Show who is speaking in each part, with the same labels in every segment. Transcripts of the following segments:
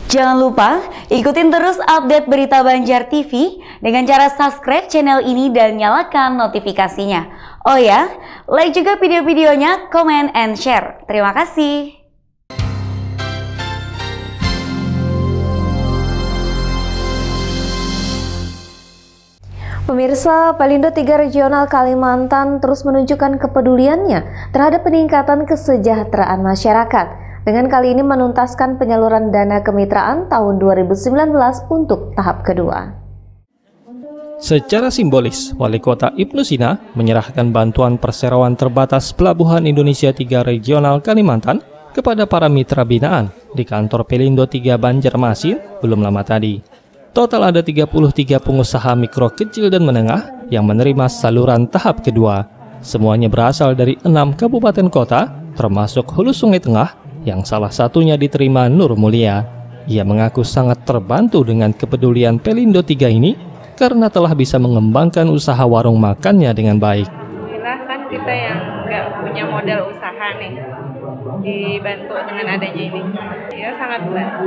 Speaker 1: Jangan lupa ikutin terus update berita Banjar TV dengan cara subscribe channel ini dan nyalakan notifikasinya. Oh ya, like juga video-videonya, comment and share. Terima kasih.
Speaker 2: Pemirsa, Pelindo 3 Regional Kalimantan terus menunjukkan kepeduliannya terhadap peningkatan kesejahteraan masyarakat. Dengan kali ini menuntaskan penyaluran dana kemitraan tahun 2019 untuk tahap kedua.
Speaker 3: Secara simbolis, Wali Kota Ibnu Sina menyerahkan bantuan perseroan terbatas Pelabuhan Indonesia 3 Regional Kalimantan kepada para mitra binaan di kantor Pelindo 3 Banjarmasin belum lama tadi. Total ada 33 pengusaha mikro kecil dan menengah yang menerima saluran tahap kedua. Semuanya berasal dari 6 kabupaten kota, termasuk Hulu Sungai Tengah, yang salah satunya diterima Nur Mulia. Ia mengaku sangat terbantu dengan kepedulian Pelindo 3 ini karena telah bisa mengembangkan usaha warung makannya dengan baik.
Speaker 4: Alhamdulillah kan kita yang nggak punya modal usaha nih, dibantu dengan adanya ini. Ya sangat bantu.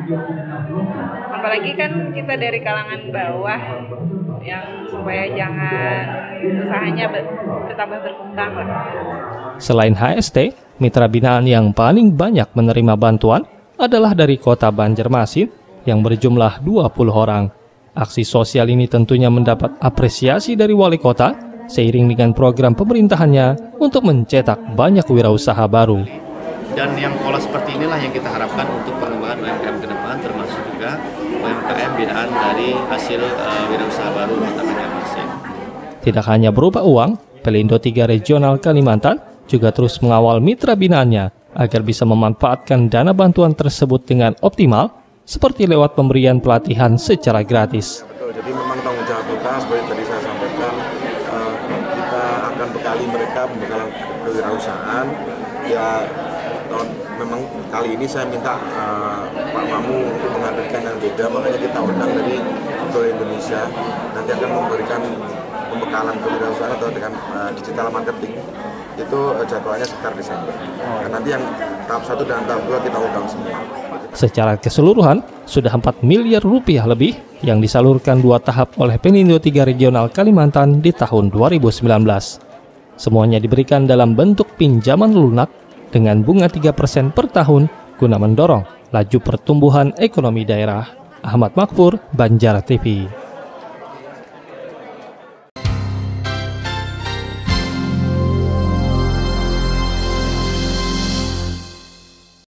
Speaker 4: Apalagi kan kita dari kalangan bawah, yang supaya jangan usahanya bertambah berkembang lah.
Speaker 3: Selain HST, mitra binaan yang paling banyak menerima bantuan adalah dari kota Banjarmasin yang berjumlah 20 orang. Aksi sosial ini tentunya mendapat apresiasi dari wali kota seiring dengan program pemerintahannya untuk mencetak banyak wirausaha baru.
Speaker 5: Dan yang pola seperti inilah yang kita harapkan untuk pengembangan UMKM ke depan, termasuk juga UMKM binaan dari hasil wirausaha baru Kota Banjarmasin.
Speaker 3: Tidak hanya berupa uang, Pelindo 3 Regional Kalimantan juga terus mengawal mitra binaannya agar bisa memanfaatkan dana bantuan tersebut dengan optimal, seperti lewat pemberian pelatihan secara gratis.
Speaker 6: Betul, jadi memang tanggung jawab kita, seperti tadi saya sampaikan, kita akan bekali mereka membekal kewirausahaan. Ya, memang kali ini saya minta Pak Mamu untuk menghadirkan yang beda, makanya kita undang dari Google Indonesia. Nanti akan memberikan pembekalan kewirausahaan atau dengan digital marketing. Itu jadwalnya sekitar Desember. Dan nanti yang tahap 1 dan tahap 2 kita undang semua.
Speaker 3: Secara keseluruhan, sudah 4 miliar rupiah lebih yang disalurkan 2 tahap oleh Pelindo 3 Regional Kalimantan di tahun 2019. Semuanya diberikan dalam bentuk pinjaman lunak dengan bunga 3% per tahun guna mendorong laju pertumbuhan ekonomi daerah. Ahmad Makfur, Banjar TV.